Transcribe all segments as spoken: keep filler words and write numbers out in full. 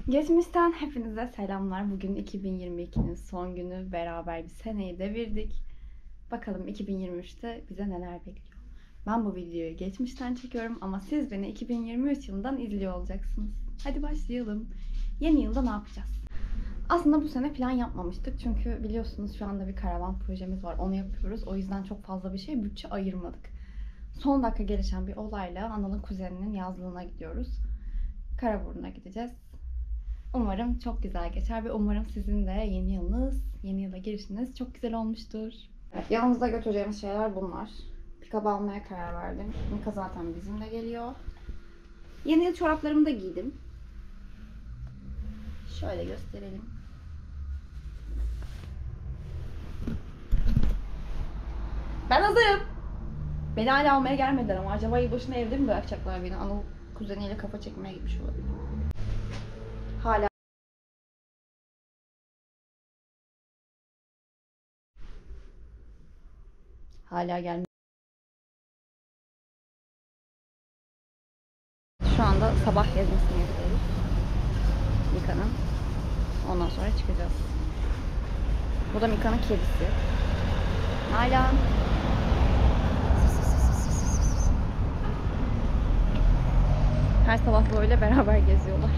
Geçmişten hepinize selamlar. Bugün iki bin yirmi ikinin son günü. Beraber bir seneyi devirdik. Bakalım iki bin yirmi üçte bize neler bekliyor. Ben bu videoyu geçmişten çekiyorum ama siz beni iki bin yirmi üç yılından izliyor olacaksınız. Hadi başlayalım. Yeni yılda ne yapacağız? Aslında bu sene plan yapmamıştık. Çünkü biliyorsunuz şu anda bir karavan projemiz var. Onu yapıyoruz. O yüzden çok fazla bir şey bütçe ayırmadık. Son dakika gelişen bir olayla Anıl'ın kuzeninin yazlığına gidiyoruz. Karaburun'a gideceğiz. Umarım çok güzel geçer ve umarım sizin de yeni yılınız, yeni yıla girişiniz çok güzel olmuştur. Evet, yanımızda götüreceğimiz şeyler bunlar. Pikap almaya karar verdim. Mika zaten bizimle geliyor. Yeni yıl çoraplarımı da giydim. Şöyle gösterelim. Ben hazırım. Beni hala almaya gelmediler ama acaba yılbaşını evde mi bırakacaklar beni? Anıl kuzeniyle kafa çekmeye gitmiş olabilir. Hala Hala gelmiyor. Şu anda sabah gezmesini yapıyoruz. Mika'nın. Ondan sonra çıkacağız. Bu da Mika'nın kedisi. Hala. Her sabah böyle beraber geziyorlar.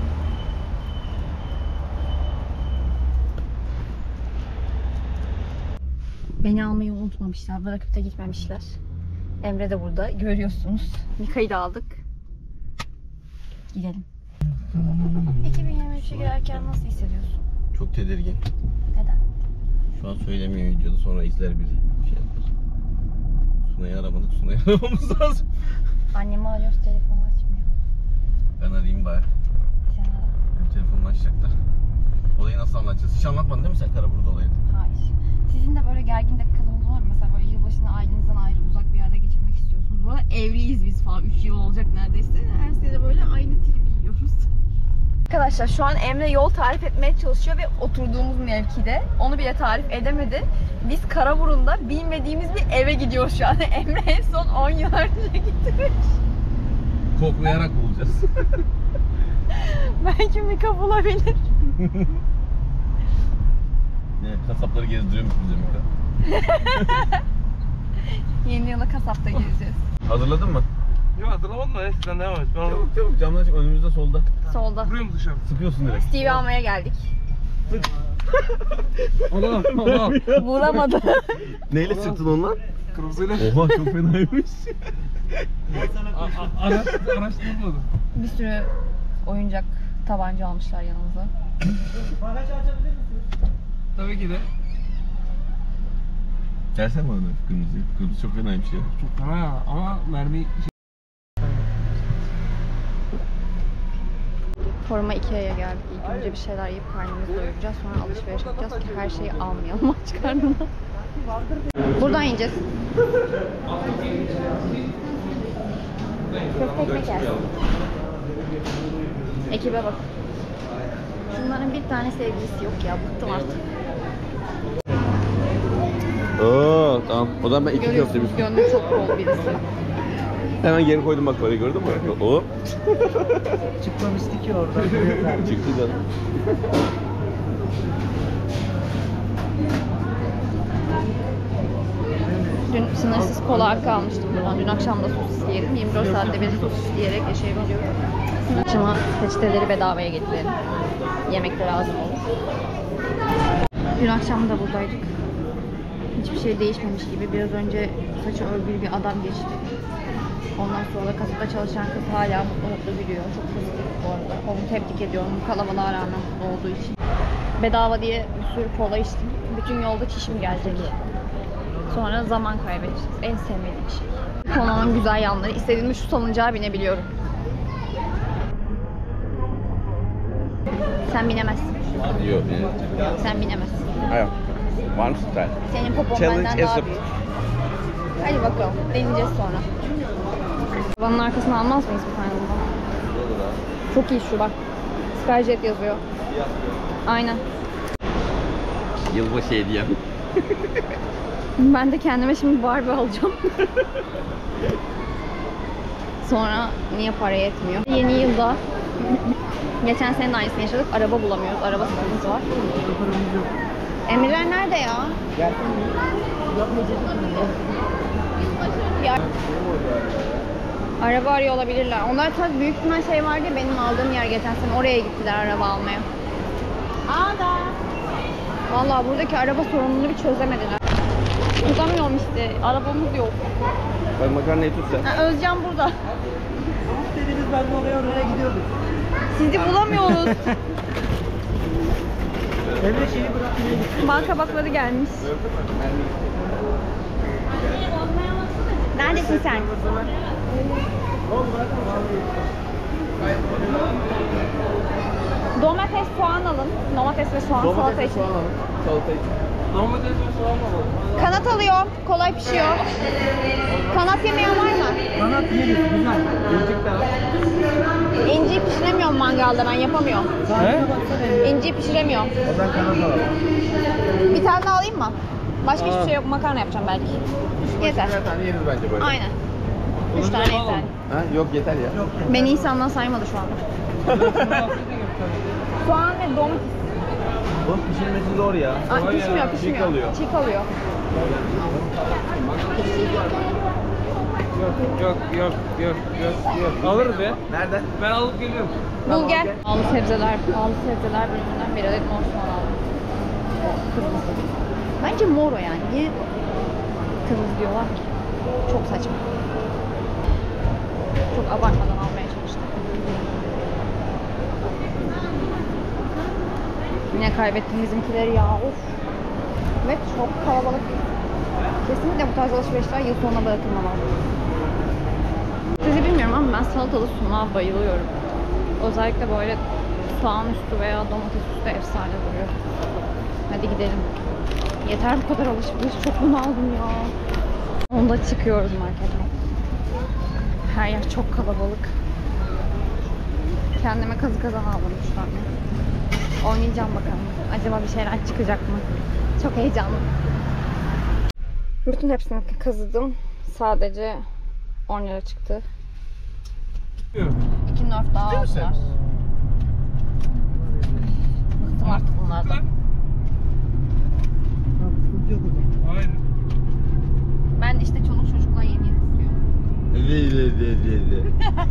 Beni almayı unutmamışlar. Bırakıp da gitmemişler. Emre de burada. Görüyorsunuz. Mika'yı da aldık. Gidelim. iki bin yirmi üçe girerken nasıl hissediyorsun? Çok tedirgin. Neden? Şu an söylemiyor videoda, sonra izler bir şey yapar. Sunay'ı aramadık, Sunay'ı aramamız lazım. Annemi arıyoruz, telefonu açmıyor. Ben arayayım bari. Sen ara. Telefonunu açacaklar. Olayı nasıl anlatacağız? Hiç anlatmadın değil mi sen Karaburun'da olayı? Hayır. Sizin de böyle gergin dakikalarınız olur mu? Mesela böyle yılbaşını ailenizden ayrı uzak bir yerde geçirmek istiyorsunuz. Bu arada evliyiz biz falan. üç yıl olacak neredeyse. Her sene böyle aynı tribi yiyoruz. Arkadaşlar şu an Emre yol tarif etmeye çalışıyor ve oturduğumuz mevkide. Onu bile tarif edemedi. Biz Karaburun'da bilmediğimiz bir eve gidiyoruz şu an. Emre en son on yıl önce gitmiş. Koklayarak bulacağız. Belki Mika bulabilir. Ne, kasapları gezdiriyormuş bize Mika. Yeni yıla kasapta gireceğiz. Hazırladın mı? Yok hatırlamadım da neyse sen devam et. Ben Çabuk çabuk, camdan çık, önümüzde solda. Solda. vuruyorum dışarı. Sıkıyorsun direkt. Stevie almaya geldik. Allah Allah. Vuramadı. Neyle sıktın ondan? Kırmızıyla. Oha, çok fenaymış. Araş, araştırmadım. Bir sürü oyuncak tabanca almışlar yanımıza. Tabii ki de. Gelsene bana kırmızı. Kırmızı çok fenaymış ya. Çok fena ya ama mermi... Forma Ikea'ya geldik. İlk önce bir şeyler yiyip karnımızı doyuracağız. Sonra alışveriş yapacağız ki her şeyi almayalım aç karnına. Buradan yiyeceğiz. Köfte ekmek yersin. Ekibe bak. Şunların bir tane sevgilisi yok ya. Bıktım artık. Oo, tamam. O zaman ben iki köfte Görüyorsunuz bir... gönlü çok bol birisi. Hemen geri koydum bak, parayı gördün mü? O Çıkmamıştı ki orada. çıktı da. Dün sınırsız kola hakkı almıştım buradan. Dün akşam da sosis yedim. yirmi dört saatte bir sosis yiyerek yaşayabiliyorum. Akşama peçeteleri bedavaya getirelim. Yemek de lazım olur. Dün akşam da buradaydık. Hiçbir şey değişmemiş gibi. Biraz önce saçı örgülü bir adam geçti. Ondan sonra kasada çalışan kız hala mutlu mutlu gülüyor. Çok pozitif bu arada. Onu tebrik ediyorum bu kalabalığa rağmen mutlu olduğu için. Bedava diye bir sürü kola içtim. Bütün yolda çişim gelecek. Sonra zaman kaybedeceğiz. En sevmediğim şey. Konağın güzel yanları. İstediğimde şu salıncağa binebiliyorum. Sen binemezsin. Yok. Sen binemezsin. Hayır. Var mısın sen? Senin popon Challenge benden daha accept. büyük. Hadi bakalım. Deneyeceğiz sonra. Arabanın arkasına almaz mıyız bir tane bundan? Çok iyi şu bak. Skyjet yazıyor. Aynen. Yılbaşı hediyem. Ben de kendime şimdi Barbie alacağım. Sonra niye para yetmiyor? Yeni yılda Geçen sene de aynısını yaşadık. Araba bulamıyoruz. Araba sıkıntısı var. Paramız yok. Emirler nerede ya? Ya. Araba arıyor olabilirler. Onlar tabii büyük ihtimal şey vardı ya, benim aldığım yer geçen sene, oraya gittiler araba almaya. Ada. Vallahi buradaki araba sorununu bir çözemediler. Tutamıyorum işte. Arabamız yok. Bak makarnayı tut sen. Ha, Özcan burada. Dediniz ben de oraya oraya gidiyordum. Sizi bulamıyoruz. Emre şeyi bırakmaya gittim. Bal kabakları gelmiş. Neredesin sen? Domates, soğan alın. Domates ve soğan salata için. Salata için. Domates ve soğan alalım. Kanat alıyor. Kolay pişiyor. Kanat yemeyen var mı? Kanat yeriz güzel. İncik de al. İnciyi pişiremiyorum mangalda, ben yapamıyorum. He? İnciyi pişiremiyorum. O zaman kanat alalım. Bir tane daha alayım mı? Başka Aa. hiçbir şey yok. Makarna yapacağım belki. Yeter. Bir tane yeriz bence böyle. Aynen. Üç tane yeter. Ha? Yok yeter ya. Yok. Beni insandan saymadı şu anda. Soğan ve domates. Bunun pişirmesi zor ya. Aa, pişmiyor, Çiğ pişmiyor. kalıyor. Çiğ kalıyor. Yok yok yok yok yok yok. Alırız be. Nereden? Ben alıp geliyorum. Bul gel. Pahalı sebzeler, pahalı sebzeler bölümünden bir adet mor soğan aldım. Kırmızı. Bence mor o yani. Niye kırmızı diyorlar ki? Çok saçma. Çok abartmadan almaya çalıştım. Yine kaybettim bizimkileri ya. Of. Ve çok kalabalık. Kesinlikle bu tarz alışverişler yıl sonuna bırakılmamalı. Sizi bilmiyorum ama ben salatalı sumağa bayılıyorum. Özellikle böyle soğan üstü veya domates üstü efsane duruyor. Hadi gidelim. Yeter bu kadar alışveriş. Çok bunaldım ya. Onda çıkıyoruz marketten. Her yer çok kalabalık. Kendime kazı kazan aldım üç tane. Oynayacağım bakalım. Acaba bir şeyler çıkacak mı? Çok heyecanlı. Bütün hepsini kazıdım. Sadece on lira çıktı. İki nerf daha Ciddi misin? aldılar. Bıktım artık bunlardan. Sıkıntı yok o zaman. Hayır. Ben de işte çoluk çocukla yeni yeni istiyorum. Le le le le le.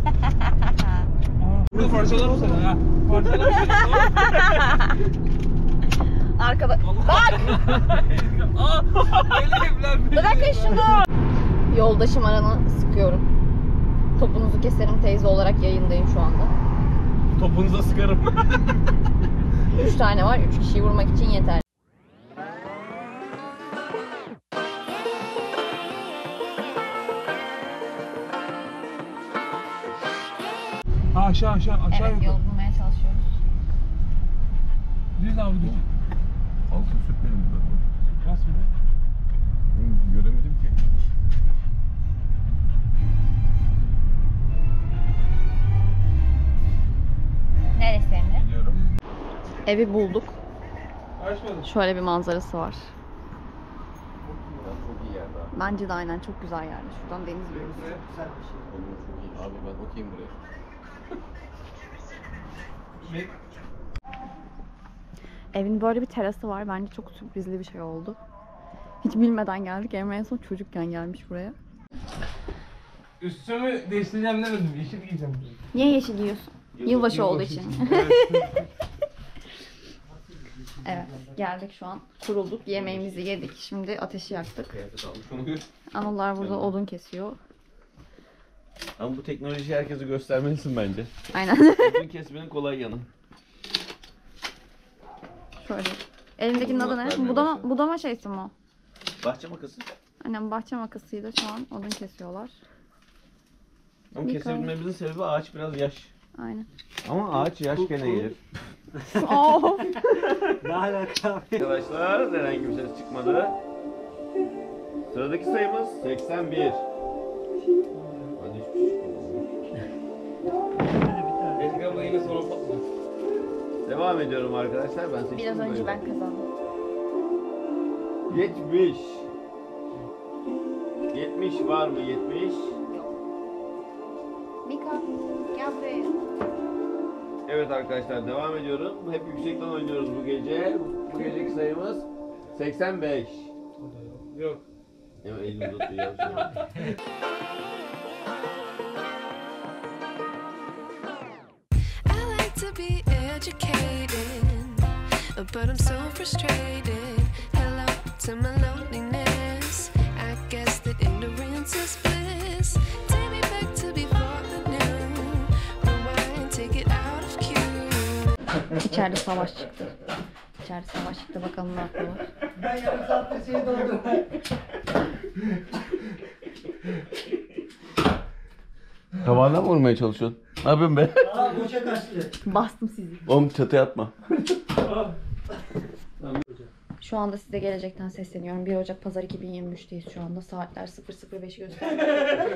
Burada parçalar mı sana ha? Parçalar mı sana? Arkada... Bak! Aa! Elim lan. Bırakın şunu! Yoldaşım Aran'ı sıkıyorum. Topunuzu keserim teyze olarak yayındayım şu anda. Topunuza sıkarım. Üç tane var, üç kişiyi vurmak için yeter. Ha, aşağı aşağı aşağı Evet, yukarı. yol bulmaya çalışıyoruz. Düz abi düz. Altın sürtmeyelim burada. Bas bir de. Hı, göremedim ki. Neresi Emre? Biliyorum. Evi bulduk. Açmadım. Şöyle bir manzarası var. Çok iyi yer daha. Bence de aynen çok güzel yani. Şuradan deniz görüyoruz. Güzel bir şey. Oğlum çok iyi. Abi ben okuyayım buraya. Şey, Evin böyle bir terası var. Bence çok sürprizli bir şey oldu. Hiç bilmeden geldik. Emre en son çocukken gelmiş buraya. üstümü değiştireceğim demedim. Yeşil giyeceğim. Niye yeşil giyiyorsun? Yılbaşı olduğu için. Evet, geldik şu an. Kurulduk, yemeğimizi yedik. Şimdi ateşi yaktık. Kıyafet almış onu gör. Anılar burada odun kesiyor. Ama bu teknolojiyi herkese göstermelisin bence. Aynen. Odun kesmenin kolay yanı. Şöyle. Elimdekinin adı ne? Vermeye Budama, başladı. budama şeysi mi o? Bahçe makası. Annem bahçe makasıyla şu an odun kesiyorlar. Ama Bir kesebilmemizin sebebi ağaç biraz yaş. Aynen. Ama ağaç yaş gene gelir. Oh. Ne alaka abi? Arkadaşlar herhangi bir ses çıkmadı. Sıradaki sayımız seksen bir. Hadi hiçbir şey çıkmadı. Eski abla yine sonra patladı. Devam ediyorum arkadaşlar. Ben seçtim. Biraz önce böyle. ben kazandım. yetmiş. yetmiş var mı? yetmiş. Mika, gel buraya. Evet arkadaşlar devam ediyorum. Hep yüksekten oynuyoruz bu gece. Bu geceki sayımız seksen beş. Yok. Ya elimi tutuyor. I like to be educated, but I'm so frustrated. Hello to my loneliness. I guess that ignorance is bliss. Take me back to before the new. Rewind, take it out of cue. İçeride savaş çıktı. İçeride savaş çıktı. Bakalım ne yapıyorlar. Ben yarım saatte şey doldum. Tavandan mı vurmaya çalışıyorsun? Ne yapıyorsun be? Aa boşa kaçtı. Bastım sizi. Oğlum çatıya atma. Şu anda size gelecekten sesleniyorum. bir Ocak Pazar iki bin yirmi üç'teyiz şu anda. Saatler sıfır sıfır beş'i gösteriyor.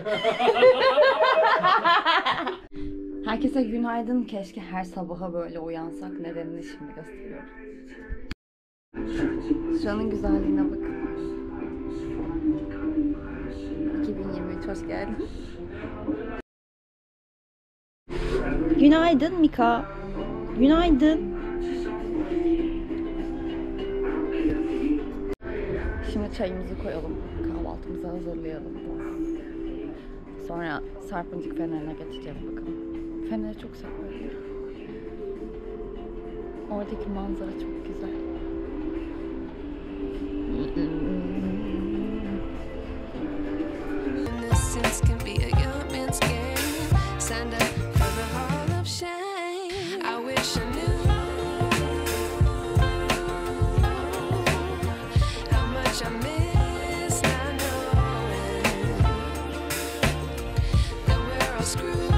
Herkese günaydın. Keşke her sabaha böyle uyansak. Nedenini şimdi gösteriyorum. Şuranın güzelliğine bakın. iki bin yirmi üç hoş geldin. Günaydın Mika. Günaydın. Şimdi çayımızı koyalım. Kahvaltımızı hazırlayalım. Sonra Sarpıncık Feneri'ne geçeceğim bakalım. Fener'i çok seviyorum. Oradaki manzara çok güzel. Innocence can be a young man's game. Signed up for the hall of shame. I wish I knew how much I miss not knowing that we're all screwed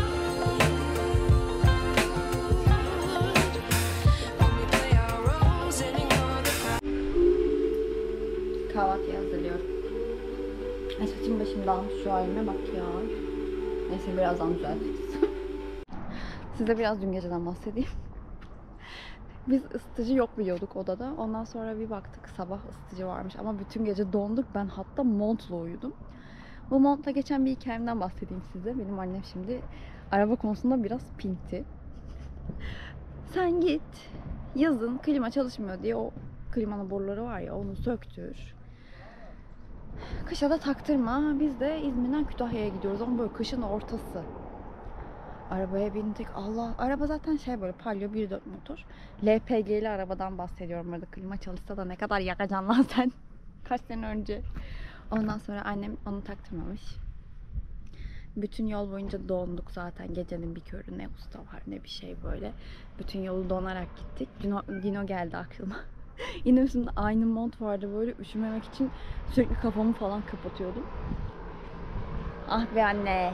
when we play our roles and ignore the crowd. Kahvaltıyı hazırlıyorum. Ay saçım başım dağılmış şu halime bak ya. Neyse birazdan düzeltiriz. Size biraz dün geceden bahsedeyim. Biz ısıtıcı yok biliyorduk odada. Ondan sonra bir baktık sabah ısıtıcı varmış ama bütün gece donduk. Ben hatta montla uyudum. Bu montla geçen bir hikayemden bahsedeyim size. Benim annem şimdi araba konusunda biraz pinti. Sen git yazın klima çalışmıyor diye o klimanın boruları var ya onu söktür. Kışa da taktırma. Biz de İzmir'den Kütahya'ya gidiyoruz ama böyle kışın ortası. Arabaya bindik. Allah, araba zaten şey böyle Palio bir dört motor. L P G'li arabadan bahsediyorum. Burada klima çalışsa da ne kadar yakacaksın lan sen. Kaç sene önce. Ondan sonra annem onu taktırmamış. Bütün yol boyunca donduk zaten. Gecenin bir körü ne usta var ne bir şey böyle. Bütün yolu donarak gittik. Dino, Dino geldi aklıma. Yine üstümde aynı mont vardı böyle üşümemek için sürekli kafamı falan kapatıyordum. Ah be anne.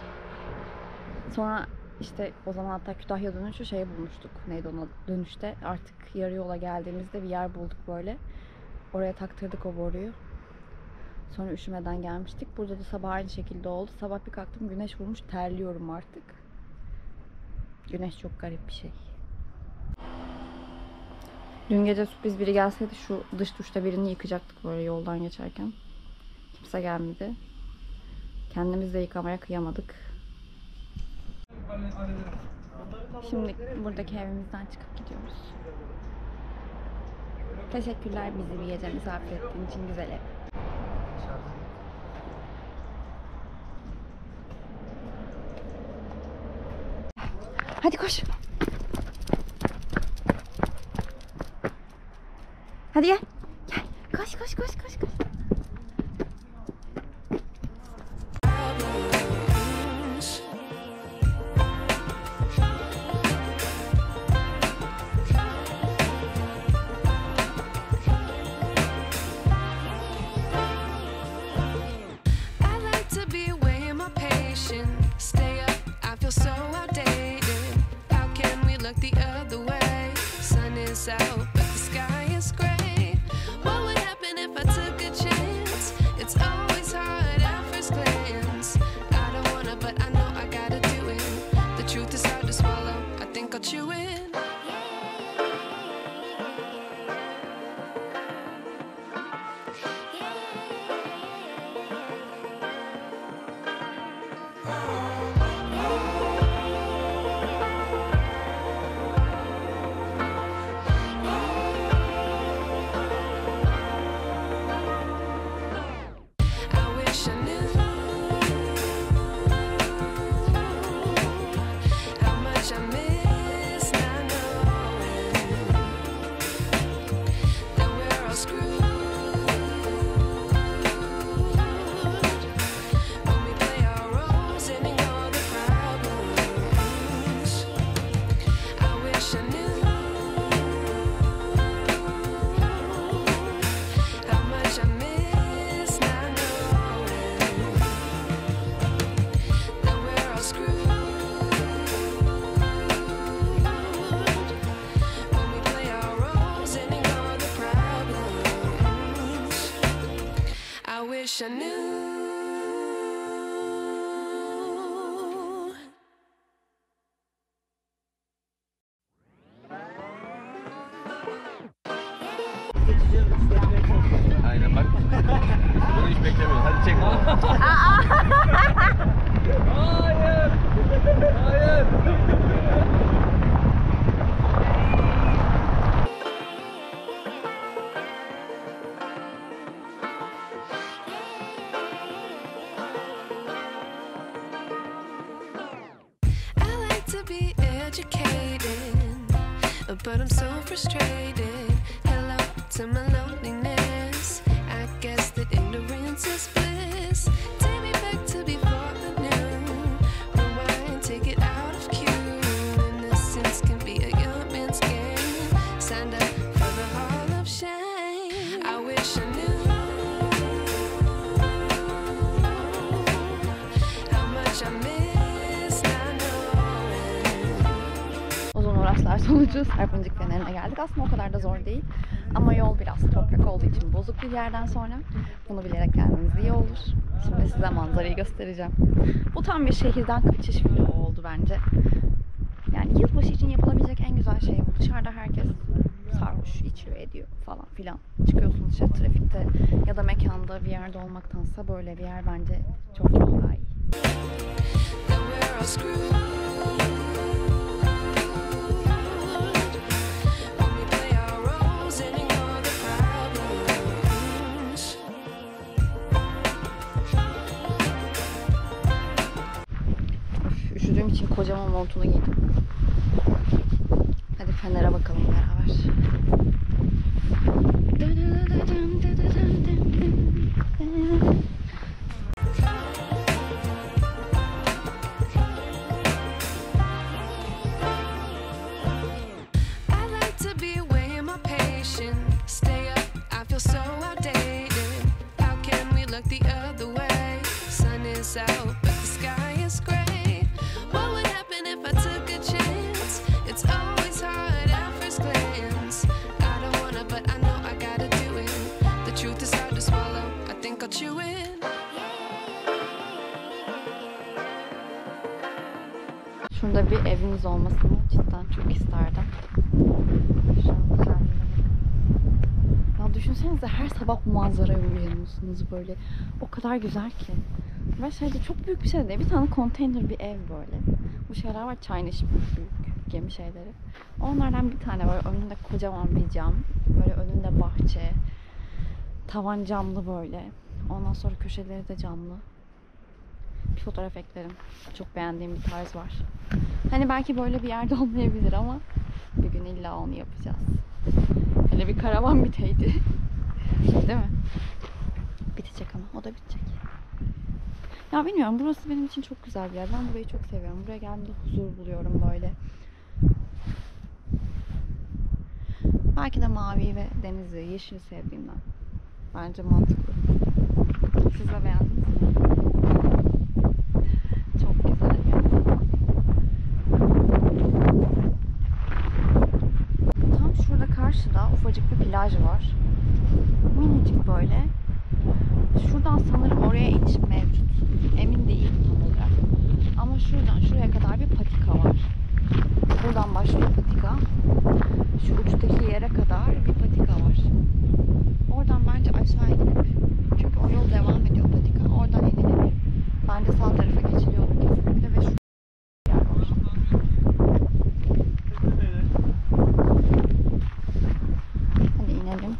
Sonra işte o zaman hatta Kütahya dönüşü şey bulmuştuk. Neydi ona dönüşte artık yarı yola geldiğimizde bir yer bulduk böyle. Oraya taktırdık o boruyu. Sonra üşümeden gelmiştik. Burada da sabah aynı şekilde oldu. Sabah bir kalktım güneş vurmuş terliyorum artık. Güneş çok garip bir şey. Dün gece sürpriz biri gelseydi şu dış duşta birini yıkacaktık böyle yoldan geçerken. Kimse gelmedi. Kendimiz de yıkamaya kıyamadık. Şimdi buradaki evimizden çıkıp gidiyoruz. Teşekkürler bizi bir gece misafir ettiğin için güzel ev. Hadi koş. Hadi gel. Gel. Koş koş koş koş koş. Out, but the sky is gray. What would happen if I took a chance? It's always hard at first glance. I don't wanna, but I know I gotta do it. The truth is hard to swallow. I think I'll chew it. wish I knew. Aynen bak. Bunu hiç beklemiyorum. Hadi çek bunu. Hayır. Hayır. I like to be educated, but I'm so frustrated. Hello to my loneliness. I guess that ignorance is bliss. Take me back to before the noon. Rewind, take it out of cue. Innocence can be a young man's game. Signed up for the hall of shame. I wish I knew how much I miss not knowing. Uzun uğraşlar sonucu Sarpıncık Feneri'ne geldik. Aslında o kadar da zor değil. Ama yol biraz toprak olduğu için bozuk bir yerden sonra bunu bilerek gelmeniz iyi olur. Şimdi size manzarayı göstereceğim. Bu tam bir şehirden kaçış vlogu oldu bence. Yani yılbaşı için yapılabilecek en güzel şey bu. Dışarıda herkes sarhoş, içiyor, ediyor falan filan. Çıkıyorsun dışarı trafikte ya da mekanda bir yerde olmaktansa böyle bir yer bence çok çok daha iyi. Then we're all screwed when we play our roles and ignore the problems. Üf, üşüdüğüm için kocaman montunu giydim. Hadi Fener'e bakalım beraber. I like to be away in my patience. Stay up, I feel so outdated. How can we look the other way? Sun is out, but the sky is gray. What would happen if I took a chance? It's always hard at first glance. I don't wanna, but I know I gotta do it. The truth is hard to swallow. I think I'll chew it. Şurada bir evimiz olmasını cidden çok isterdim. Şu an güzelliğine bakın. Ya düşünsenize her sabah bu manzaraya uyanıyorsunuz böyle. O kadar güzel ki. Ve şeyde çok büyük bir şey değil. Bir tane konteyner bir ev böyle. Bu şeyler var, çayın içi büyük gemi şeyleri. Onlardan bir tane böyle önünde kocaman bir cam. Böyle önünde bahçe. Tavan camlı böyle. Ondan sonra köşeleri de camlı. Bir fotoğraf eklerim. Çok beğendiğim bir tarz var. Hani belki böyle bir yerde olmayabilir ama bir gün illa onu yapacağız. Hele bir karavan biteydi. Değil mi? Bitecek ama o da bitecek. Ya bilmiyorum, burası benim için çok güzel bir yer. Ben burayı çok seviyorum. Buraya geldiğimde huzur buluyorum böyle. Belki de mavi ve denizi, yeşili sevdiğimden. Bence mantıklı. Siz de beğendiniz mi? Çok güzel bir yer. Tam şurada karşıda ufacık bir plaj var. Minicik böyle. Şuradan sanırım oraya iniş mevcut. Emin değilim tam olarak. Ama şuradan şuraya kadar bir patika var. Buradan başlıyor patika. Şu uçtaki yere kadar bir patika var. Oradan bence aşağı inip, çünkü o yol devam ediyor patika. Oradan inilip bence sağ tarafa geçiliyordu kesinlikle ve şu yer var. Hadi inelim.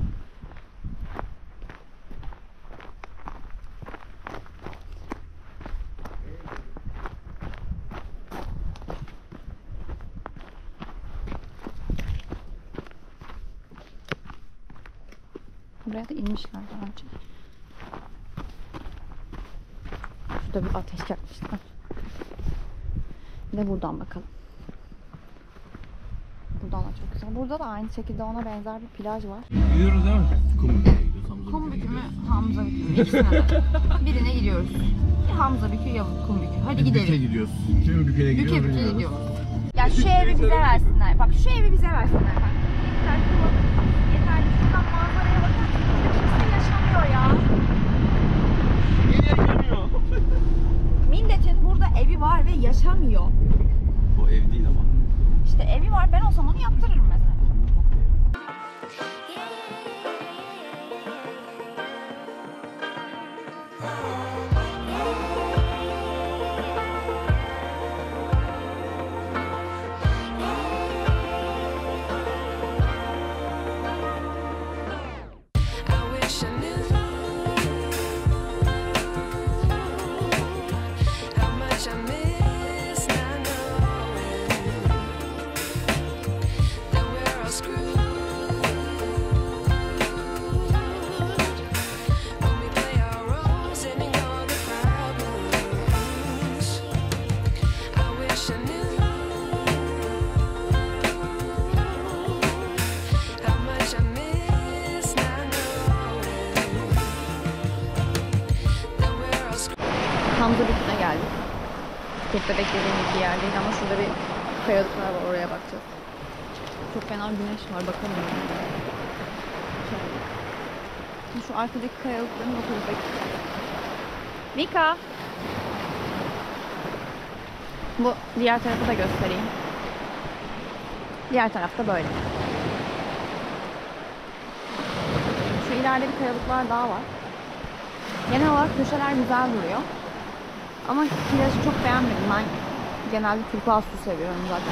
Buraya da inmişler daha önce. Şurada bir ateş yakmışlar. Bir de buradan bakalım. Buradan da çok güzel. Burada da aynı şekilde ona benzer bir plaj var. Gidiyoruz değil mi? Kum bükümü, Hamza bükümü. İkisine de. Birine gidiyoruz. Ya Hamza bükü ya kum bükü. Hadi gidelim. gidiyoruz. Kimin büküne Büke büke gidiyoruz. Ya şu evi bize versinler. Bak şu evi bize versinler. Yeter, yeterli. Şuradan manzaraya bakın. Kimse yaşamıyor ya. Çok da beklediğimiz bir yer değil ama şurada bir kayalıklar var, oraya bakacağız. Çok fena güneş var, bakamıyorum. Şöyle. Şu arkadaki kayalıkların o tarafa gidiyor. Mika! Bu diğer tarafı da göstereyim. Diğer tarafta böyle. Şu ileride bir kayalıklar daha var. Genel olarak köşeler güzel duruyor. Ama plajı çok beğenmedim. Ben genelde turkuaz su seviyorum zaten.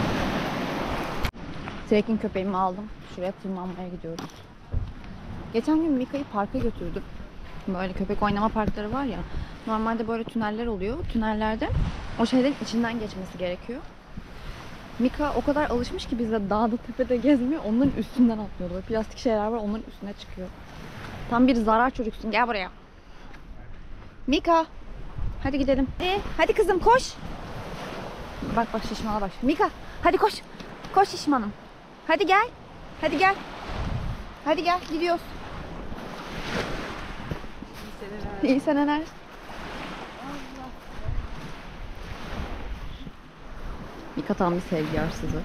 Trekking köpeğimi aldım. Şuraya tırmanmaya gidiyoruz. Geçen gün Mika'yı parka götürdüm. Böyle köpek oynama parkları var ya. Normalde böyle tüneller oluyor. Tünellerde o şeylerin içinden geçmesi gerekiyor. Mika o kadar alışmış ki bizde dağda tepede gezmiyor. Onların üstünden atlıyordu. Böyle plastik şeyler var, onların üstüne çıkıyor. Tam bir zarar çocuksun. Gel buraya. Mika. Hadi gidelim. Ee, hadi kızım koş. Bak bak şişmana bak. Mika hadi koş. Koş şişmanım. Hadi gel. Hadi gel. Hadi gel gidiyoruz. İyi seneler. Mika tam bir sevgi yarsızı.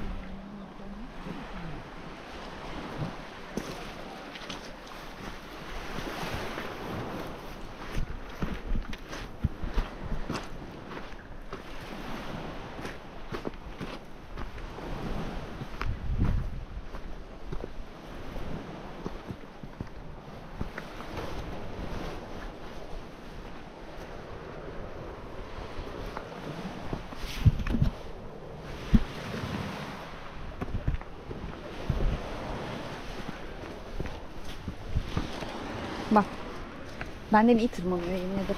Bak. Benden iyi tırmanıyor yemin ederim.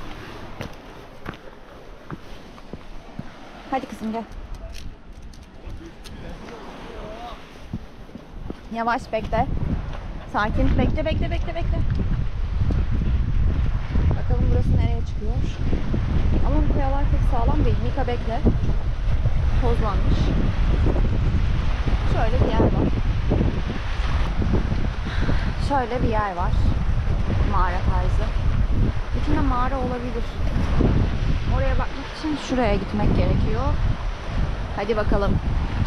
Hadi kızım gel. Yavaş bekle. Sakin. Bekle bekle bekle bekle. Bakalım burası nereye çıkıyor. Ama bu kayalar pek sağlam değil. Mika bekle. Tozlanmış. Şöyle bir yer var. Şöyle bir yer var. Mağara tarzı. İçinde mağara olabilir. Oraya bakmak için şuraya gitmek gerekiyor. Hadi bakalım.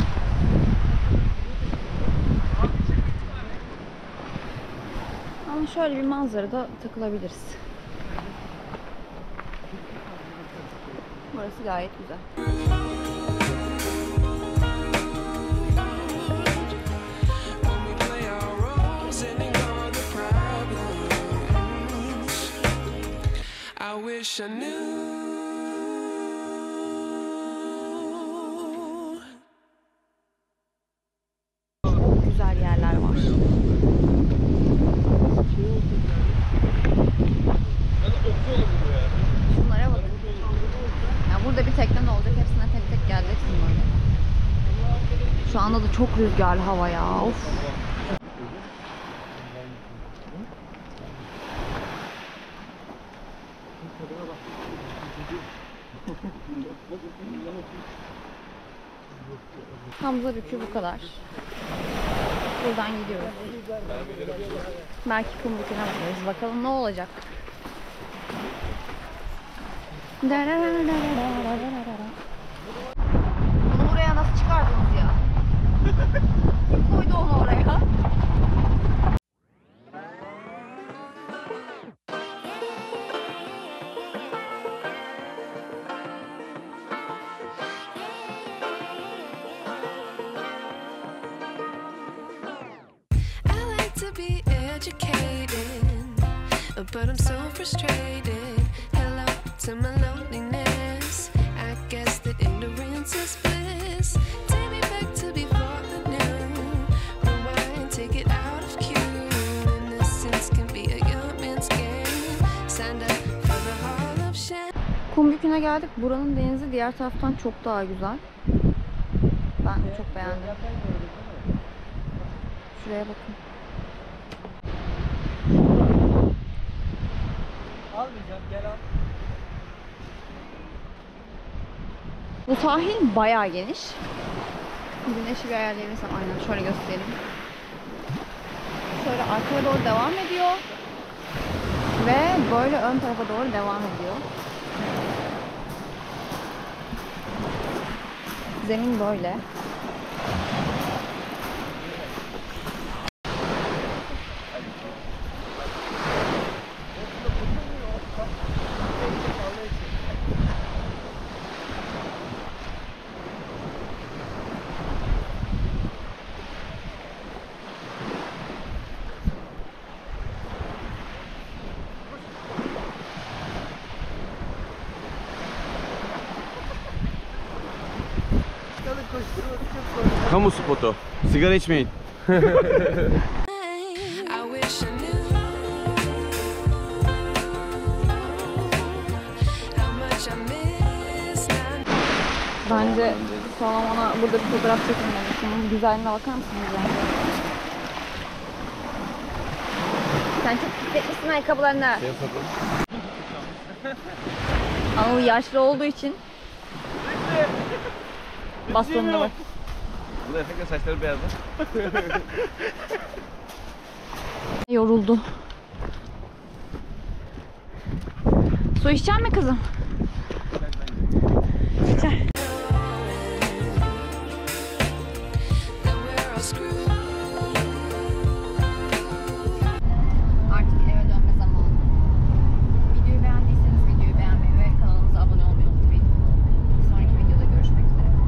Ama şöyle bir manzarada takılabiliriz. Burası gayet güzel. I wish I knew. Çok güzel yerler var. Şunlara bakın. Ya burada bir teknen olacak. Hepsine tek tek geleceksin böyle. Şu anda da çok rüzgarlı hava ya. Of. Hamza Bükü bu kadar. Buradan gidiyoruz. Belki kum büküne bakıyoruz. Bakalım ne olacak. Bunu buraya nasıl çıkardınız ya? Kim koydu onu oraya? Be educated, but I'm so frustrated. Hello to my loneliness. I guess that ignorance is bliss. Take me back to before the new. Rewind, take it out of cue. Innocence can be a young man's game. Signed up for the hall of shame. Kum Bükü'ne geldik. Buranın denizi diğer taraftan çok daha güzel. Ben de çok beğendim. Şuraya bakın. Almayacağım, gel al. Bu sahil bayağı geniş. Güneşi bir ayarlayabilirsem aynen şöyle göstereyim. Şöyle arkaya doğru devam ediyor. Ve böyle ön tarafa doğru devam ediyor. zemin böyle. Kamu spotu. Sigara içmeyin. I wish I knew how much I miss now. Bence Solomon'a burada bir fotoğraf çekilmeli. Şunun güzelliğine bakar mısınız bence? Sen çok hissetmişsin ayakkabılarını. Ama o yaşlı olduğu için bastonuna bak. Bu da efektle saçları beyazlar. Yoruldu. Su içecek mi kızım?